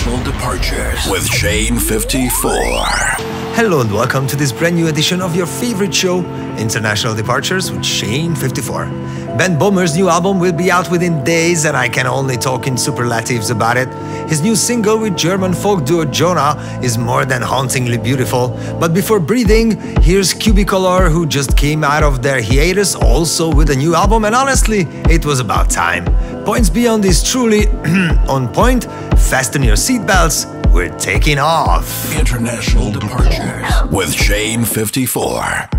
International Departures with Shane 54. Hello and welcome to this brand new edition of your favorite show, International Departures with Shane 54. Ben Böhmer's new album will be out within days and I can only talk in superlatives about it. His new single with German folk duo Jonah is more than hauntingly beautiful. But before breathing, here's Cubicolor, who just came out of their hiatus also with a new album, and honestly, it was about time. Points Beyond is truly on point. Fasten your seatbelts, we're taking off. International Departures with Shane 54.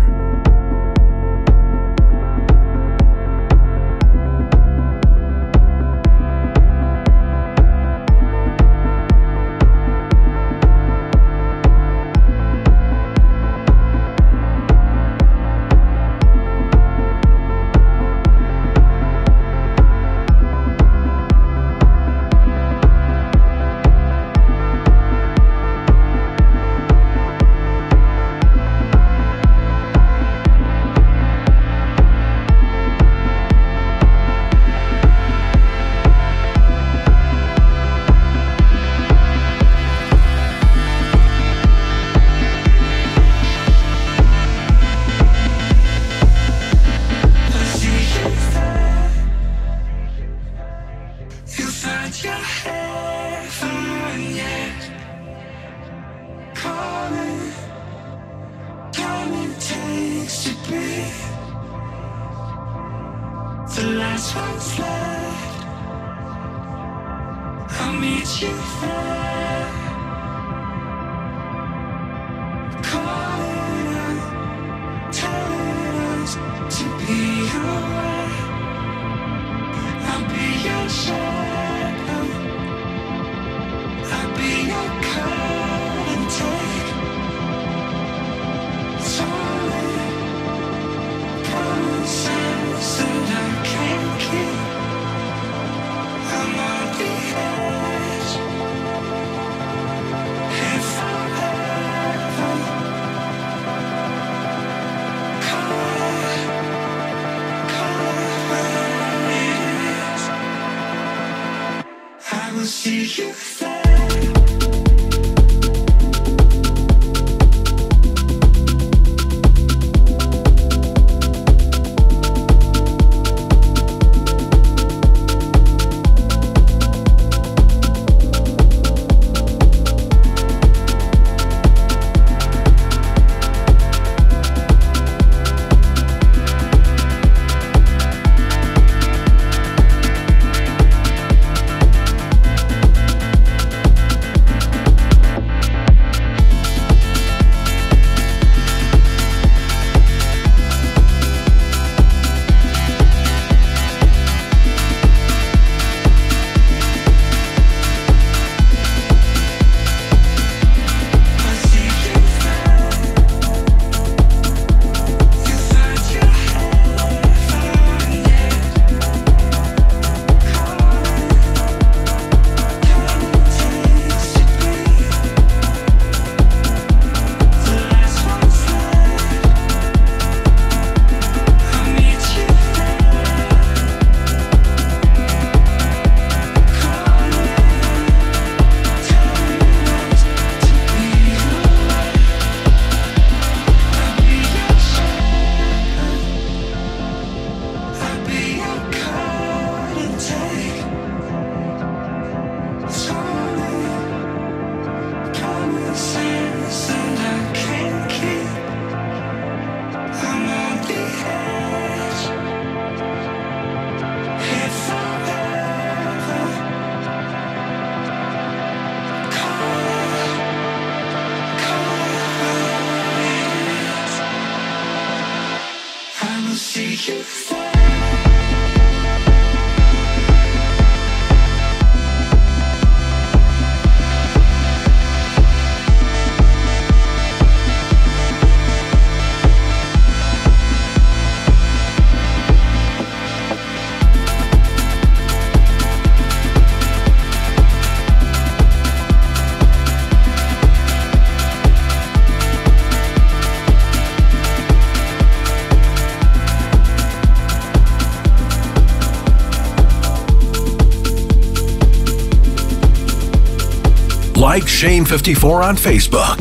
Like Shane54 on Facebook.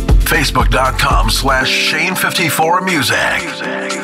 Facebook.com/Shane54Music.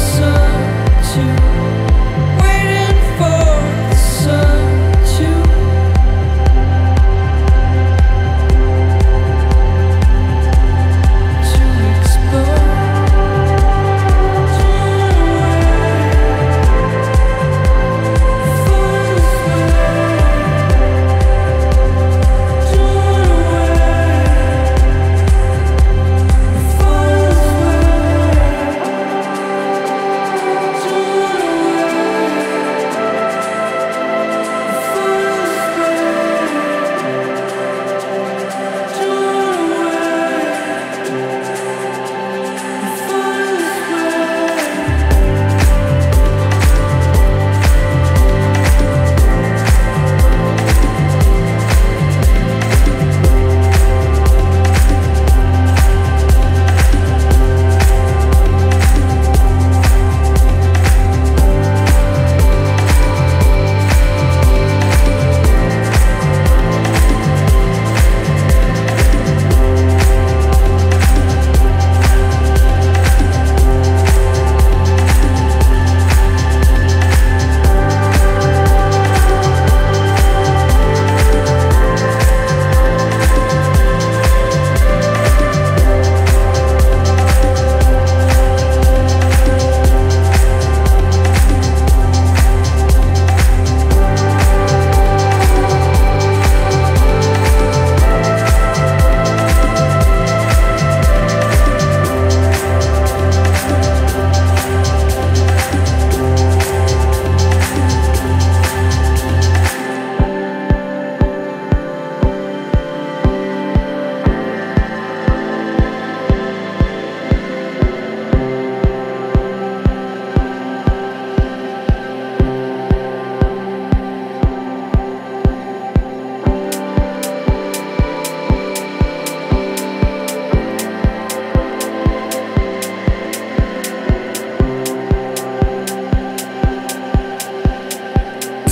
Waiting for the sun to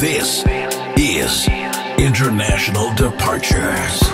This is International Departures.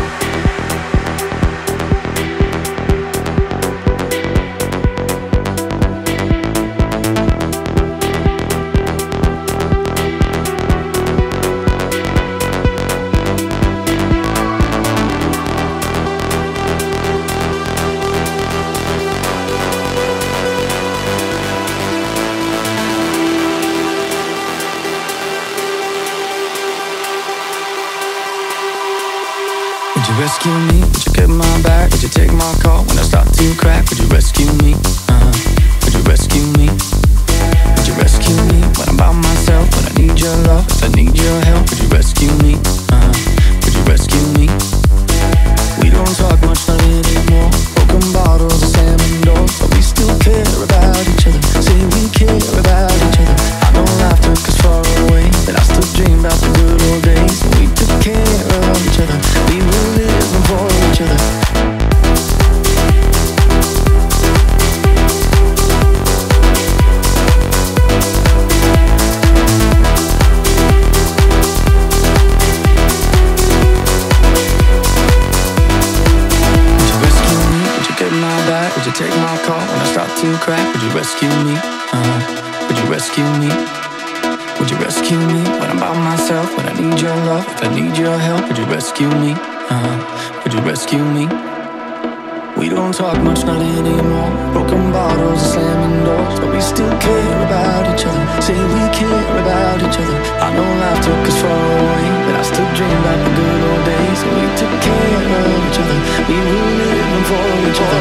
Would you rescue me? Would you get my back? Would you take my call when I start to crack? Would you rescue me? Would you rescue me? Would you rescue me when I'm by myself? When I need your love, if I need your help? Would you rescue me? Would you rescue me? We don't talk much, not anymore. Broken bottles and slamming doors, but we still care about each other. Say we care about each other. I know life took us far away, but I still dream about the good old days when we took care of each other. We were living for each other. Would you take my call when I start to crack? Would you rescue me? Would you rescue me? Would you rescue me when I'm by myself? When I need your love, if I need your help? Would you rescue me? Would you rescue me? We don't talk much, not anymore. Broken bottles and slamming doors, but we still care about each other. Say we care about each other. I know life took us far away, but I still dream about the good old days when we took care of each other. We were living for each other.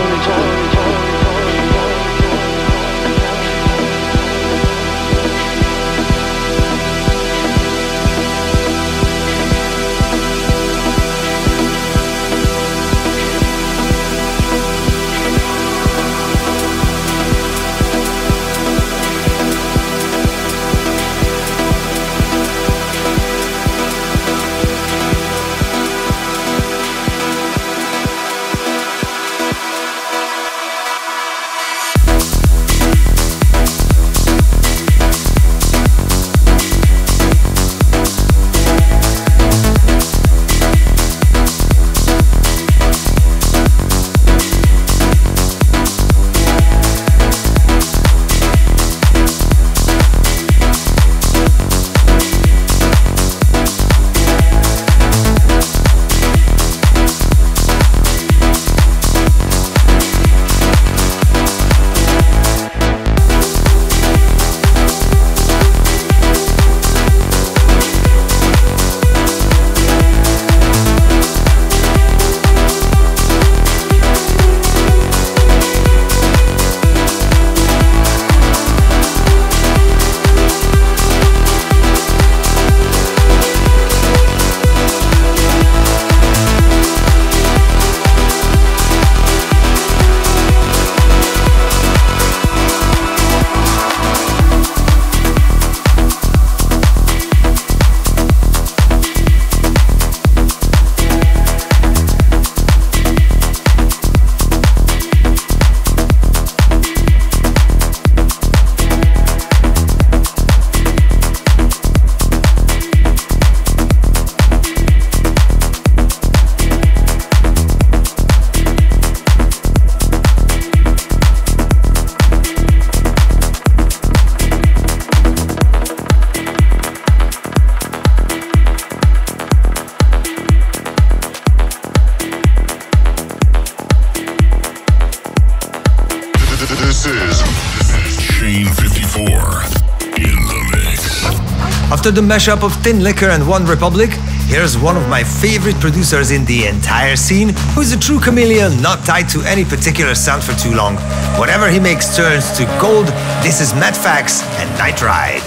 After the mashup of Thin Liquor and One Republic, here's one of my favorite producers in the entire scene, who is a true chameleon, not tied to any particular sound for too long. Whatever he makes turns to gold. This is Matt Fax and Night Ride.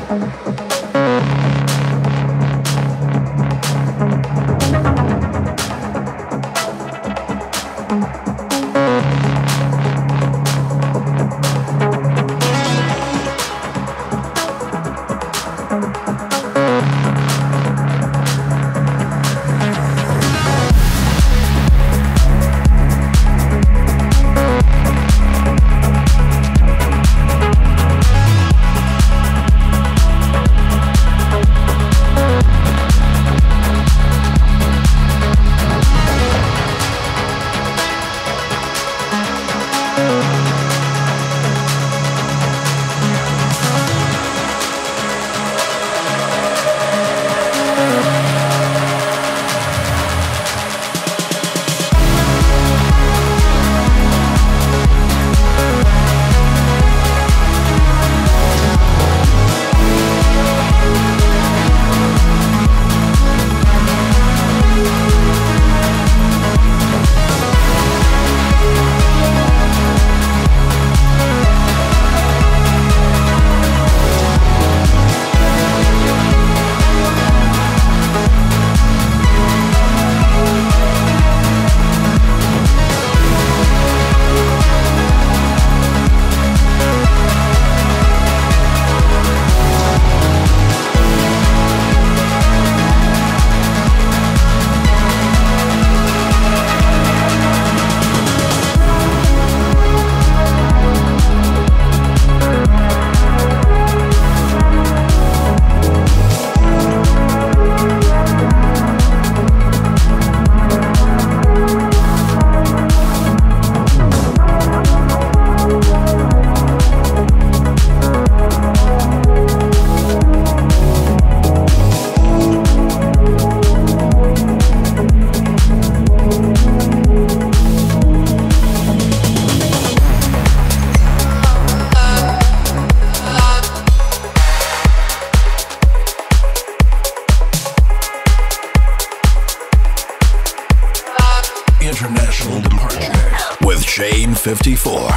International Departures with Shane 54.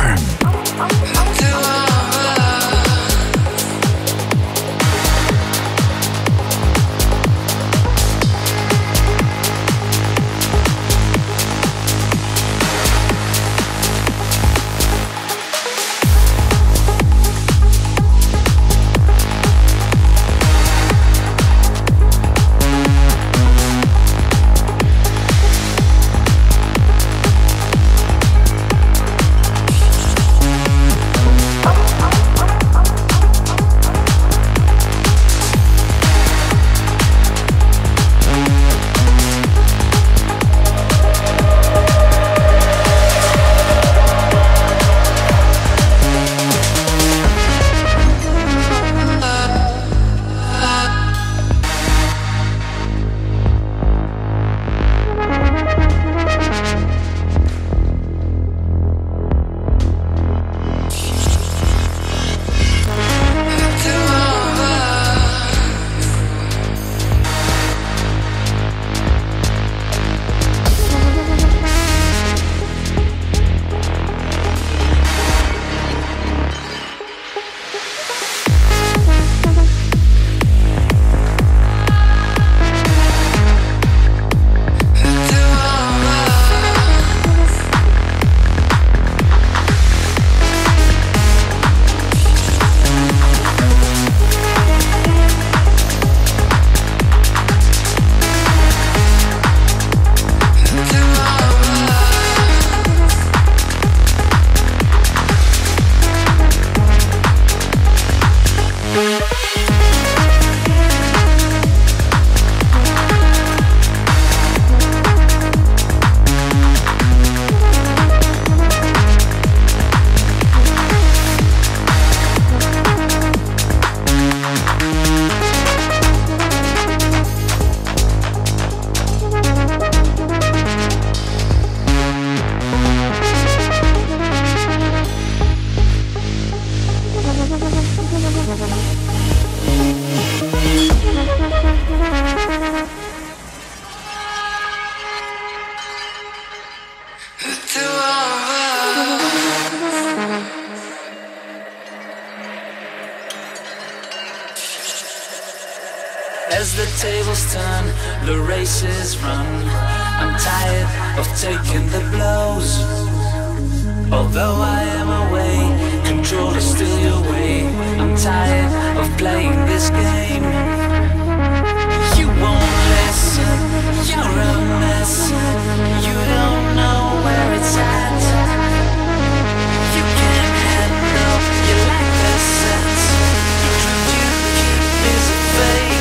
As the tables turn, the races run. I'm tired of taking the blows. Although I am away, control is still your way. I'm tired of playing this game. You won't listen, you're a mess. You don't know where it's at. You can't handle, you lack the sense. The truth you keep is a fake.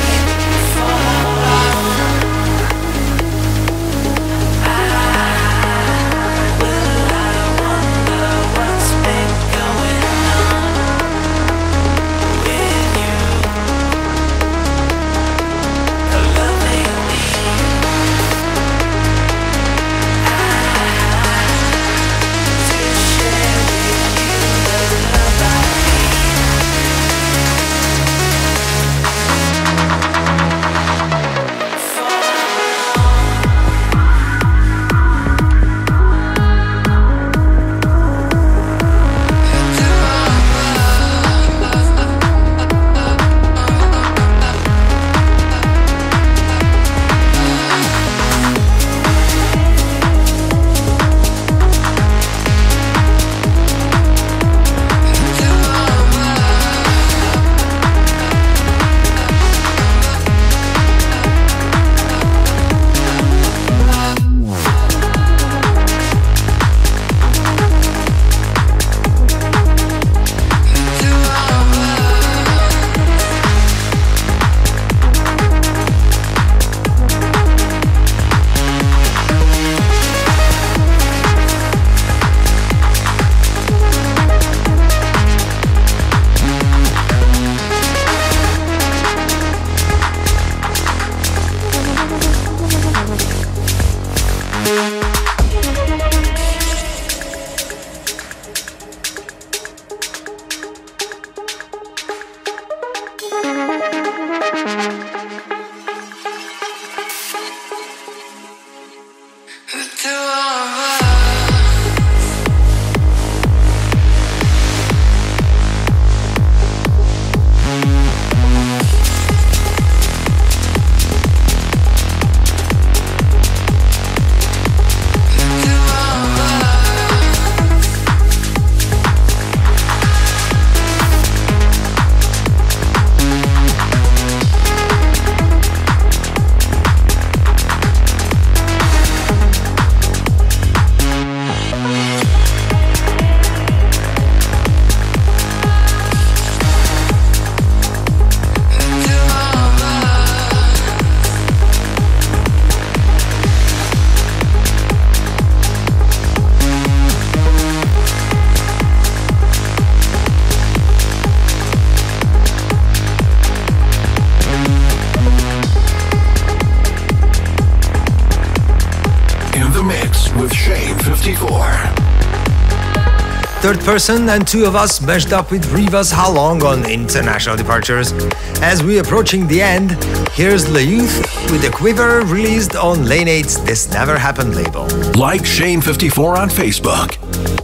Third Person and Two of Us meshed up with Riva's How Long on International Departures. As we're approaching the end, here's Le Youth with a Quiver released on Lane 8's This Never Happened label. Like Shane54 on Facebook.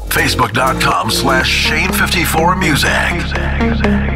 Facebook.com/Shane54Music.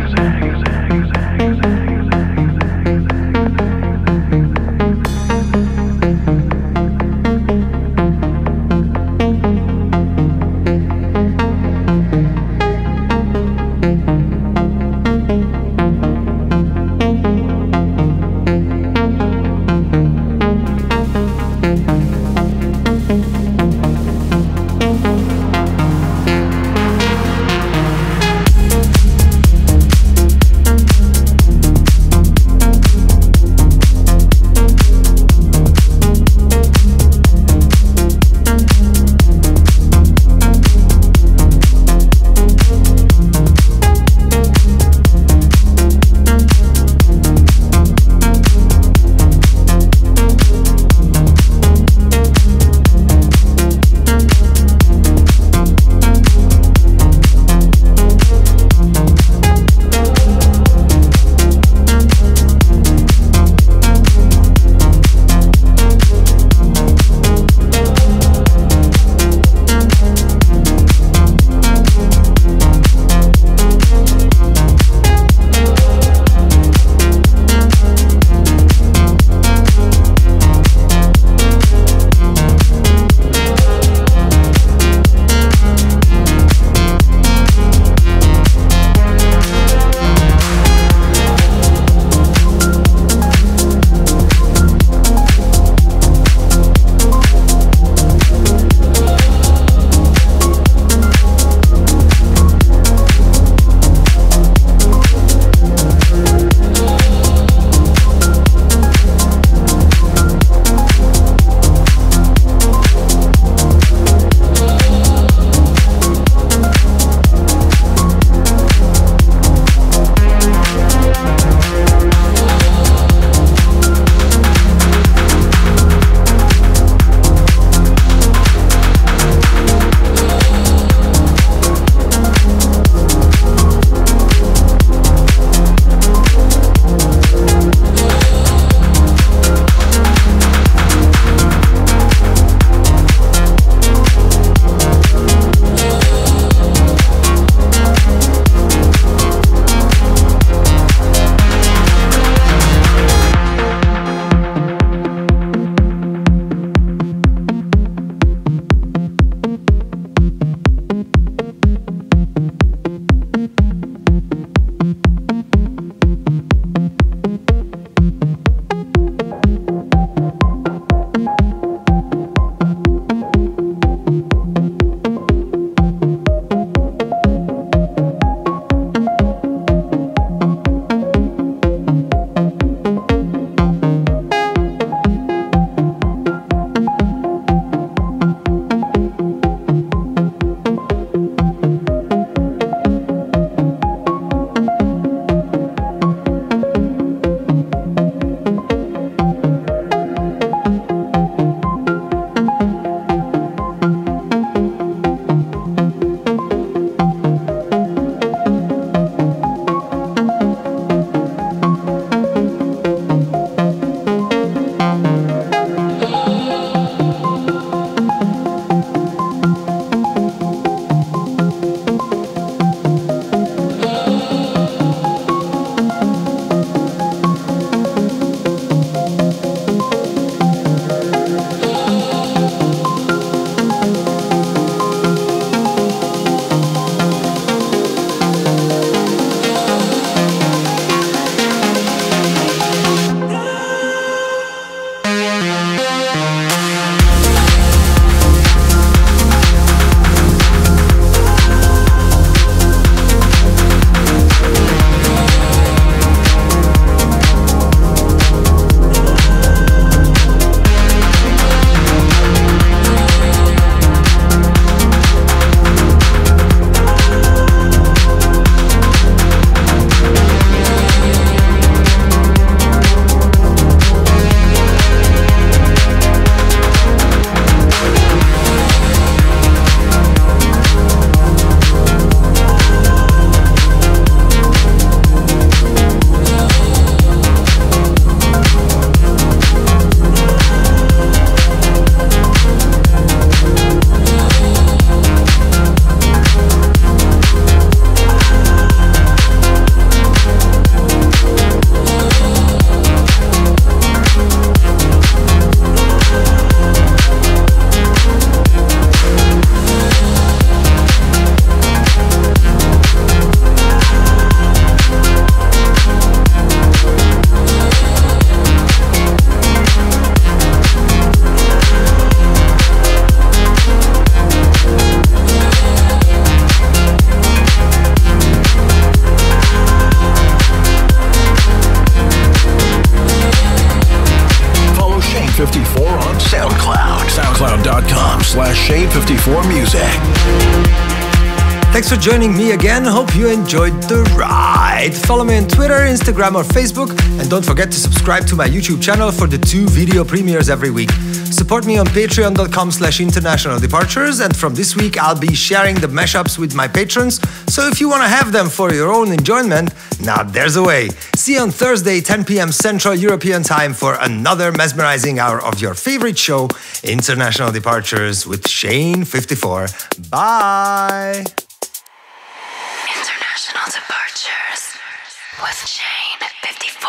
Shane54 Music. Thanks for joining me again. Hope you enjoyed the ride. Follow me on Twitter, Instagram or Facebook. And don't forget to subscribe to my YouTube channel for the 2 video premieres every week. Support me on patreon.com/internationaldepartures. And from this week, I'll be sharing the mashups with my patrons. So if you want to have them for your own enjoyment, now there's a way. See you on Thursday, 10 p.m. Central European Time for another mesmerizing hour of your favorite show, International Departures with Shane54. Bye! International Departures with Shane54.